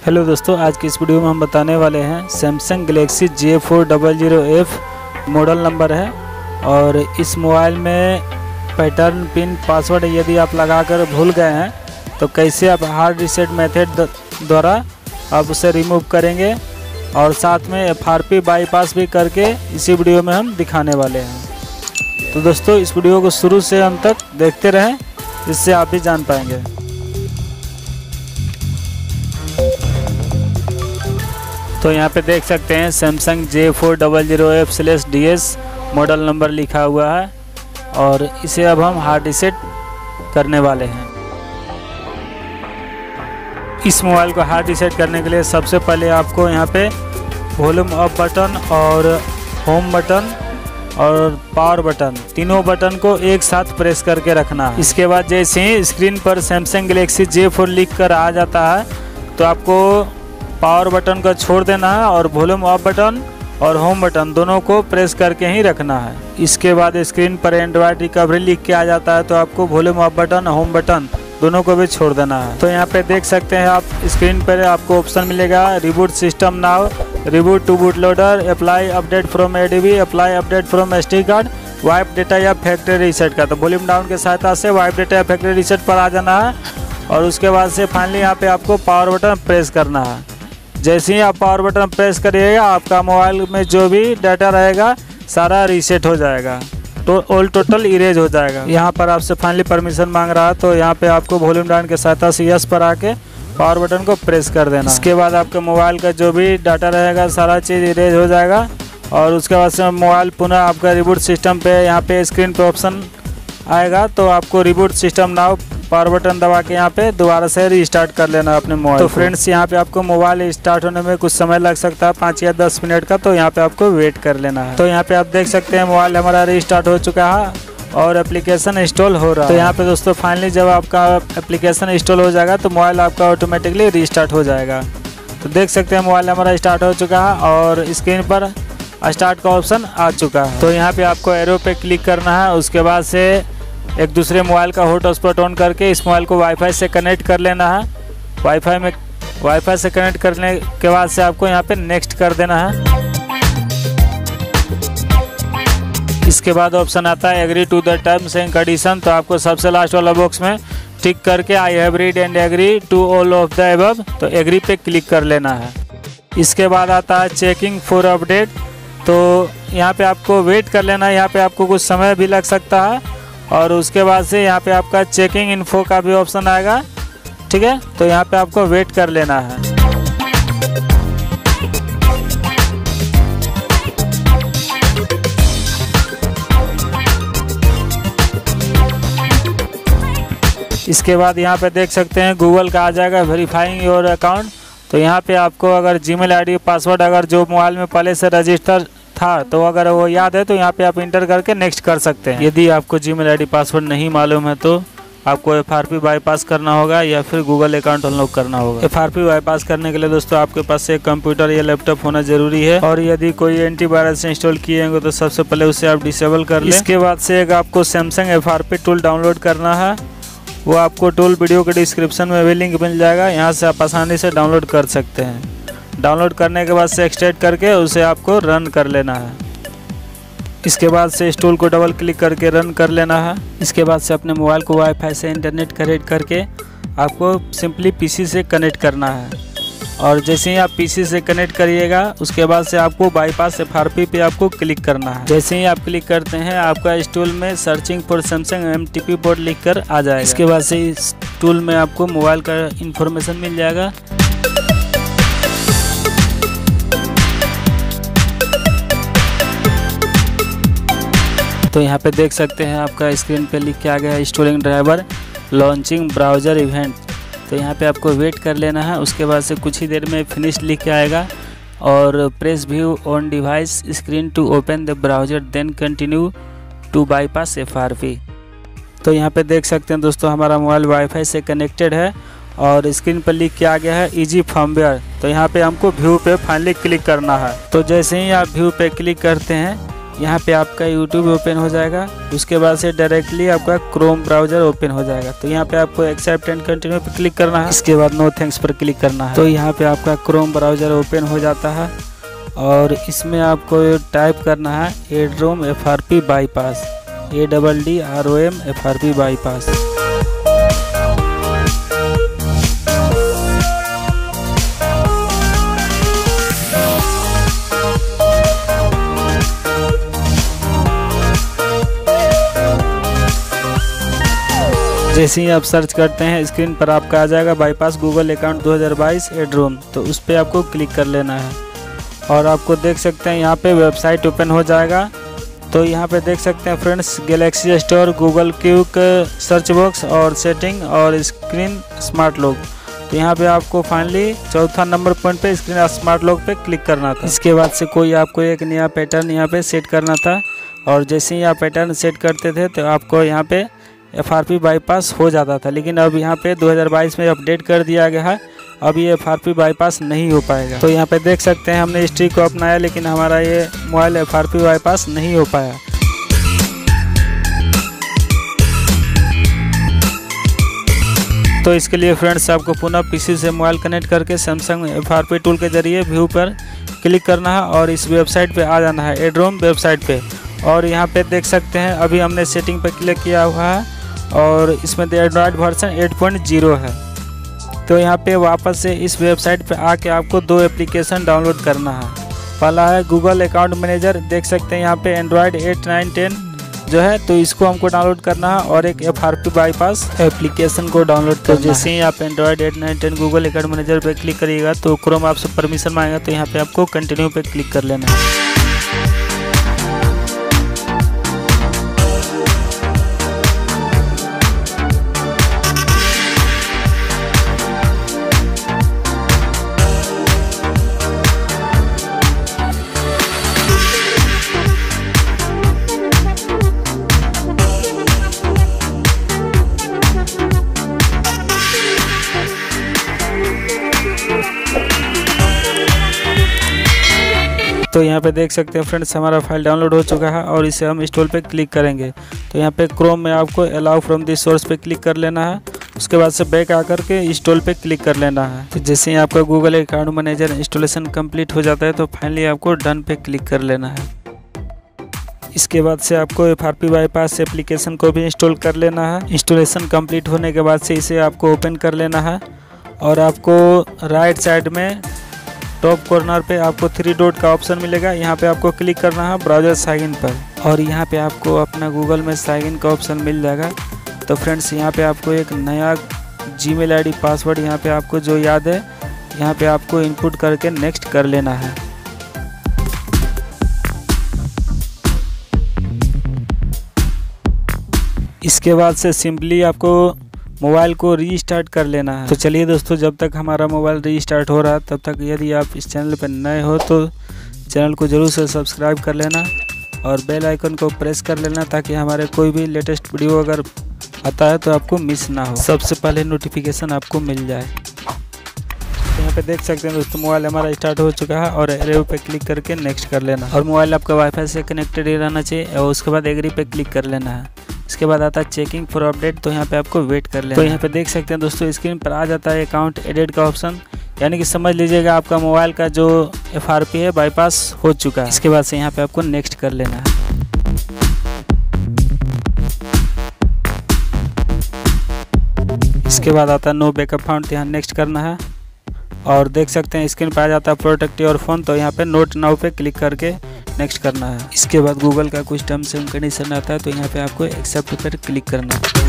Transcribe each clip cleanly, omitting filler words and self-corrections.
Hello दोस्तों, आज की इस वीडियो में हम बताने वाले हैं Samsung Galaxy J400F model number है। और इस मोबाइल में पैटर्न पिन पासवर्ड यदि आप लगाकर भूल गए हैं तो कैसे आप हार्ड रीसेट मेथड द्वारा आप उसे रिमूव करेंगे और साथ में FRP बाईपास भी करके इसी वीडियो में हम दिखाने वाले हैं। तो दोस्तों, इस वीडियो को शुरू से अंत तक देखते रहें, इससे आप भी जान पाएंगे। तो यहाँ पे देख सकते हैं सैमसंग J400F/DS मॉडल नंबर लिखा हुआ है और इसे अब हम हार्ड रीसेट करने वाले हैं। इस मोबाइल को हार्ड रीसेट करने के लिए सबसे पहले आपको यहाँ पे वॉल्यूम अप बटन और होम बटन और पावर बटन, तीनों बटन को एक साथ प्रेस करके रखना है। इसके बाद जैसे ही स्क्रीन पर सैमसंग गैलेक्सी J4 लिख कर आ जाता है तो आपको पावर बटन को छोड़ देना है और वॉल्यूम अप बटन और होम बटन दोनों को प्रेस करके ही रखना है। इसके बाद स्क्रीन पर एंड्रॉयड रिकवरी लिख के आ जाता है तो आपको volume up button home button दोनों को भी छोड़ देना है। तो यहाँ पे देख सकते हैं आप स्क्रीन पर आपको ऑप्शन मिलेगा reboot system now, reboot to bootloader, apply update from ADB, apply update from SD card, wipe data या फैक्ट्री रीसेट का। तो वॉल्यूम डाउन की सहायता से वाइप डेटा या फैक्ट्री रीसेट पर आ जाना है और उसके बाद से फाइनली यहाँ पे आपको पावर बटन प्रेस करना है। जैसे ही आप पावर बटन प्रेस करिएगा आपका मोबाइल में जो भी डाटा रहेगा सारा रीसेट हो जाएगा, तो ऑल टोटल इरेज हो जाएगा। यहाँ पर आपसे फाइनली परमिशन मांग रहा है तो यहाँ पे आपको वॉल्यूम डाउन के सहायता से यस पर आके पावर बटन को प्रेस कर देना। इसके बाद आपके मोबाइल का जो भी डाटा रहेगा सारा चीज़ इरेज हो जाएगा और उसके बाद से मोबाइल पुनः आपका रिबूट सिस्टम पे यहाँ पे स्क्रीन पे ऑप्शन आएगा तो आपको reboot system now power button दबा के यहाँ पे दोबारा से रीस्टार्ट कर लेना अपने मोबाइल। तो फ्रेंड्स, यहाँ पे आपको मोबाइल स्टार्ट होने में कुछ समय लग सकता है, 5 या 10 मिनट का, तो यहाँ पे आपको वेट कर लेना है। तो यहाँ पे आप देख सकते हैं मोबाइल हमारा रीस्टार्ट हो चुका है और एप्लीकेशन इंस्टॉल हो रहा है। तो यहाँ पे दोस्तों फाइनली जब आपका एप्लीकेशन इंस्टॉल हो जाएगा तो मोबाइल आपका ऑटोमेटिकली रीस्टार्ट हो जाएगा। तो देख सकते हैं मोबाइल हमारा स्टार्ट हो चुका है और स्क्रीन पर स्टार्ट का ऑप्शन आ चुका है। तो यहाँ पे आपको एरो पे क्लिक करना है, उसके बाद से एक दूसरे मोबाइल का हॉटस्पॉट ऑन करके इस मोबाइल को वाईफाई से कनेक्ट कर लेना है। वाईफाई से कनेक्ट करने के बाद से आपको यहाँ पे नेक्स्ट कर देना है। इसके बाद ऑप्शन आता है agree to the terms and condition, तो आपको सबसे लास्ट वाला बॉक्स में टिक करके I have read and agree to all of the above, तो एग्री पे क्लिक कर लेना है। इसके बाद आता है चेकिंग फॉर अपडेट, तो यहाँ पे आपको वेट कर लेना है। यहाँ पे आपको कुछ समय भी लग सकता है और उसके बाद से यहाँ पे आपका चेकिंग इन्फो का भी ऑप्शन आएगा, ठीक है। तो यहाँ पे आपको वेट कर लेना है। इसके बाद यहाँ पे देख सकते हैं गूगल का आ जाएगा वेरीफाइंग योर अकाउंट। तो यहाँ पे आपको अगर जीमेल ID पासवर्ड अगर जो मोबाइल में पहले से रजिस्टर था तो अगर वो याद है तो यहाँ पे आप इंटर करके नेक्स्ट कर सकते हैं। यदि आपको जीमेल ID पासवर्ड नहीं मालूम है तो आपको FRP बाईपास करना होगा या फिर गूगल अकाउंट अनलॉक करना होगा। FRP बाईपास करने के लिए दोस्तों आपके पास एक कंप्यूटर या लैपटॉप होना जरूरी है और यदि कोई एंटीवायरस इंस्टॉल किए होंगे तो सबसे पहले उसे आप डिसेबल कर लें। इसके बाद से एक आपको सैमसंग FRP टूल डाउनलोड करना है, वो आपको टूल वीडियो के डिस्क्रिप्शन में भी लिंक मिल जाएगा, यहाँ से आप आसानी से डाउनलोड कर सकते हैं। डाउनलोड करने के बाद से एक्सट्रैक्ट करके उसे आपको रन कर लेना है। इसके बाद से इस टूल को डबल क्लिक करके रन कर लेना है। इसके बाद से अपने मोबाइल को वाईफाई से इंटरनेट कनेक्ट करके आपको सिंपली PC से कनेक्ट करना है और जैसे ही आप PC से कनेक्ट करिएगा उसके बाद से आपको बाईपास FRP पे आपको क्लिक करना है। जैसे ही आप क्लिक करते हैं आपका इस टूल में searching for Samsung MTP board लिख कर आ जाएगा। इसके बाद से इस टूल में आपको मोबाइल का इंफॉर्मेशन मिल जाएगा। तो यहाँ पे देख सकते हैं आपका स्क्रीन पे लिख के आ गया installing driver launching browser event. तो यहाँ पे आपको वेट कर लेना है, उसके बाद से कुछ ही देर में फिनिश लिख के आएगा और press view on device screen to open the browser then continue to bypass FRP। तो यहाँ पे देख सकते हैं दोस्तों हमारा मोबाइल वाईफाई से कनेक्टेड है और स्क्रीन पर लिख के आ गया है इजी फर्मवेयर। तो यहाँ पे हमको व्यू पे फाइनली क्लिक करना है। तो जैसे ही आप व्यू पे क्लिक करते हैं यहाँ पे आपका यूट्यूब ओपन हो जाएगा। उसके बाद से डायरेक्टली आपका क्रोम ब्राउज़र ओपन हो जाएगा। तो यहाँ पे आपको एक्सेप्ट एंड कंटिन्यू पे क्लिक करना है। इसके बाद नो थैंक्स पर क्लिक करना है। तो यहाँ पे आपका क्रोम ब्राउज़र ओपन हो जाता है और इसमें आपको टाइप करना है Addrom FRP bypass, ADDROM FRP bypass. जैसे ही आप सर्च करते हैं स्क्रीन पर आपका आ जाएगा बाईपास गूगल अकाउंट 2022 एड्रोम। तो उस पर आपको क्लिक कर लेना है और आपको देख सकते हैं यहाँ पे वेबसाइट ओपन हो जाएगा। तो यहाँ पे देख सकते हैं friends Galaxy Store, Google quick search box और सेटिंग और स्क्रीन स्मार्ट लॉक। तो यहाँ पे आपको फाइनली चौथा नंबर पॉइंट पे स्क्रीन स्मार्ट लॉक पे क्लिक करना था। इसके बाद से कोई आपको एक नया पैटर्न यहाँ पे सेट करना था और जैसे ही आप पैटर्न सेट करते थे तो आपको यहाँ पे FRP बाईपास हो जाता था। लेकिन अब यहाँ पे 2022 में अपडेट कर दिया गया है, अब ये FRP बाईपास नहीं हो पाएगा। तो यहाँ पे देख सकते हैं हमने इस ट्रिक को अपनाया लेकिन हमारा ये मोबाइल FRP बाईपास नहीं हो पाया। तो इसके लिए फ्रेंड्स आपको पुनः PC से मोबाइल कनेक्ट करके सैमसंग FRP टूल के जरिए व्यू पर क्लिक करना है और इस वेबसाइट पे आ जाना है, एड्रोम वेबसाइट पे। और यहाँ पे देख सकते हैं अभी हमने सेटिंग पे क्लिक किया हुआ है और इसमें एंड्रॉयड वर्जन 8.0 है। तो यहाँ पे वापस से इस वेबसाइट पे आके आपको दो एप्लीकेशन डाउनलोड करना है। पहला है गूगल अकाउंट मैनेजर, देख सकते हैं यहाँ पे एंड्रॉयड 8, 9, 10 जो है, तो इसको हमको डाउनलोड करना है और एक FRP बाईपास एप्लीकेशन को डाउनलोड करना है। जैसे ही आप एंड्रॉयड 8, 9, 10 गूगल अकाउंट मैनेजर पे क्लिक करिएगा तो क्रोम आपसे परमिशन मांगेगा। तो यहाँ पे आपको कंटिन्यू पे क्लिक कर लेना है। तो यहाँ पे देख सकते हैं फ्रेंड्स हमारा फाइल डाउनलोड हो चुका है और इसे हम इंस्टॉल पे क्लिक करेंगे। तो यहाँ पे क्रोम में आपको अलाउ फ्रॉम दिस सोर्स पे क्लिक कर लेना है। उसके बाद से बैक आकर के इंस्टॉल पे क्लिक कर लेना है। तो जैसे ही आपका Google account manager installation complete हो जाता है तो फाइनली आपको डन पे क्लिक कर लेना है। इसके बाद से आपको FRP बाईपास एप्लीकेशन को भी इंस्टॉल कर लेना है। इंस्टॉलेशन कंप्लीट होने के बाद से इसे आपको ओपन कर लेना है और आपको राइट साइड में टॉप कॉर्नर पे आपको 3 डॉट का ऑप्शन मिलेगा। यहाँ पे आपको क्लिक करना है ब्राउज़र साइन इन पर और यहाँ पे आपको अपना गूगल में साइन इन का ऑप्शन मिल जाएगा। तो फ्रेंड्स यहाँ पे आपको एक नया Gmail ID पासवर्ड यहाँ पे आपको जो याद है यहाँ पे आपको इनपुट करके नेक्स्ट कर लेना है। इसके बाद से सिंपली आपको मोबाइल को रीस्टार्ट कर लेना है। तो चलिए दोस्तों, जब तक हमारा मोबाइल रीस्टार्ट हो रहा है तब तक यदि आप इस चैनल पर नए हो तो चैनल को ज़रूर से सब्सक्राइब कर लेना और बेल आइकन को प्रेस कर लेना ताकि हमारे कोई भी लेटेस्ट वीडियो अगर आता है तो आपको मिस ना हो, सबसे पहले नोटिफिकेशन आपको मिल जाए। तो यहाँ पे देख सकते हैं दोस्तों मोबाइल हमारा स्टार्ट हो चुका है और एरो पे क्लिक करके नेक्स्ट कर लेना और मोबाइल आपका वाईफाई से कनेक्टेड ही रहना चाहिए और उसके बाद एग्री पे क्लिक कर लेना है। इसके बाद आता है चेकिंग फॉर अपडेट, तो यहाँ पे आपको वेट कर लेना। तो यहाँ पे देख सकते हैं दोस्तों स्क्रीन पर आ जाता है अकाउंट एडिट का ऑप्शन, यानी कि समझ लीजिएगा आपका मोबाइल का जो FRP है बाईपास हो चुका है। इसके बाद से यहाँ पे आपको नेक्स्ट कर लेना है। इसके बाद आता है नो बैकअप फाउंड, यहाँ नेक्स्ट करना है और देख सकते हैं स्क्रीन पर आ जाता है प्रोटेक्ट योर फोन, तो यहाँ पे नोट नाउ पे क्लिक करके नेक्स्ट करना है। इसके बाद गूगल का कुछ टर्म्स एंड कंडीशन आता है तो यहाँ पे आपको एक्सेप्ट पर क्लिक करना है।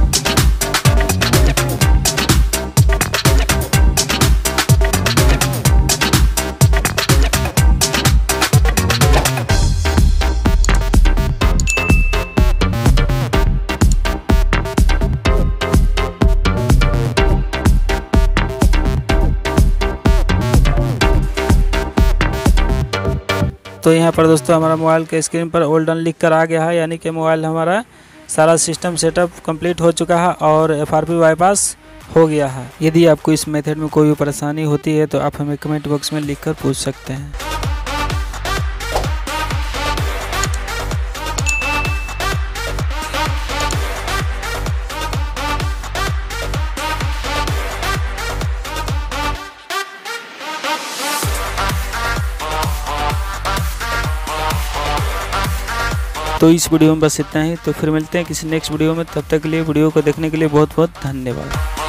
तो यहाँ पर दोस्तों हमारा मोबाइल के स्क्रीन पर ऑल डन लिख कर आ गया है, यानी कि मोबाइल हमारा सारा सिस्टम सेटअप कंप्लीट हो चुका है और FRP बाईपास हो गया है। यदि आपको इस मेथड में कोई भी परेशानी होती है तो आप हमें कमेंट बॉक्स में लिखकर पूछ सकते हैं। तो इस वीडियो में बस इतना ही। तो फिर मिलते हैं किसी नेक्स्ट वीडियो में, तब तक के लिए वीडियो को देखने के लिए बहुत बहुत धन्यवाद।